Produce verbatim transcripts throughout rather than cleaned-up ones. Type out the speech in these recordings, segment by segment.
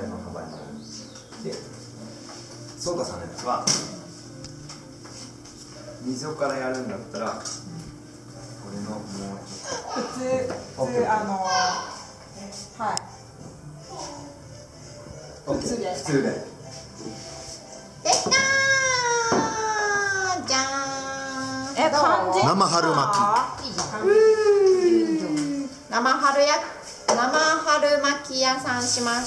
いの幅になる。で、そうかさんのやつは溝からやるんだったらこれのもうちょっと普通普通あのはい普通で普通で。 できたーじゃーん。 え、漢字生春巻いいじゃん。生春や生春巻き屋さんします。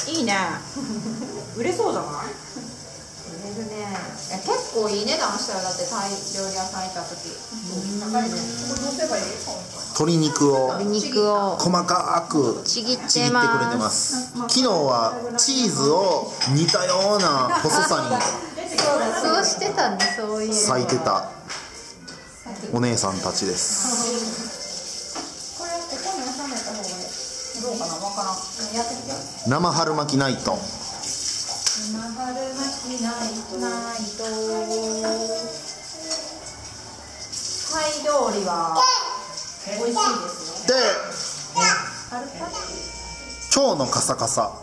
いいね。売れそうじゃない？ 売れるね。え、結構いい値段したよ。だってタイ料理屋さん行った時。高いね。これどうすればいい？ 鶏肉を鶏肉を細かくちぎってちぎってくれてます。昨日はチーズを似たような細さにそうしてたね、そういう。 裂いてたお姉さんたちです。 これここに収めた方がいい。どうかな、わからん。やってみて。 生春巻きナイト。 生春巻きナイト。ナイト。タイ料理は美味しいですよ。 で、 カルパ腸のカサカサ。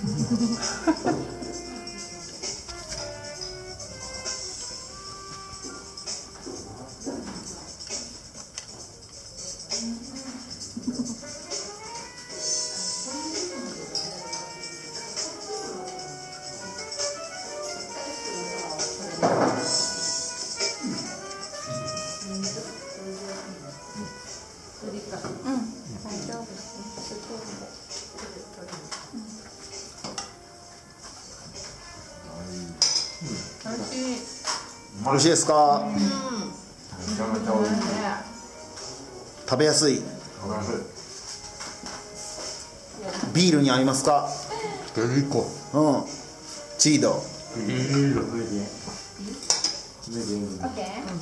美味しいですか？ めちゃめちゃ美味しい。 食べやすい。ビールに合いますか？ 結構。 うん。チード。 ビール。 オッケー。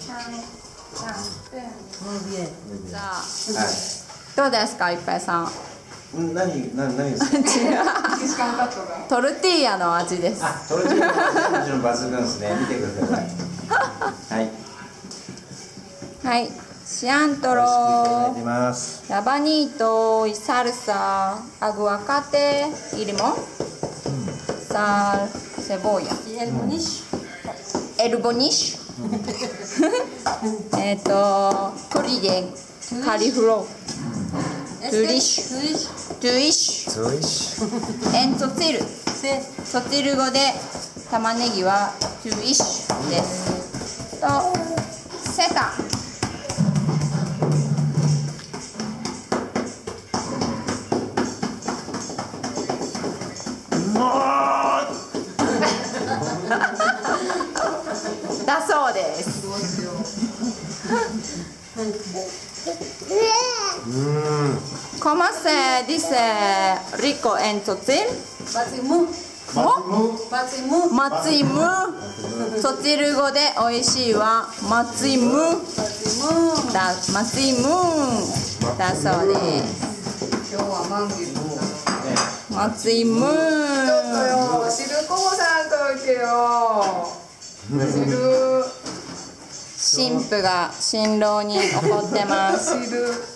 じゃあ、どうですか、いっぱいさん。 うん、何、何、何ですか。 トルティーヤの味です。 あ、トルティーヤの味ももちろん抜群ですね。見てください。はい。 はい。シアントロいただいてます。 ラバニート、サルサ、アグアカテ、イリモン、サル、セボヤ、エルボニッシュ、エルボニッシュ、えっと、トリデ、カリフロー、トゥリッシュ、トゥイッシおいしい。 ュ、エンソツィル、ソツィル語で玉ねぎはトゥイッシュです。と、セタ。だそうです。¿Cómo se dice rico en Tzotzil? Matsimu. Matsimu. マツイム。ソツィル語で美味しいはマツイム。だ、マツイムだそうです。 今日は満月だ。 マツイム。 ちょっとよ、シルコモさんといてよ。シル。 神父が新郎に怒ってます。 シル。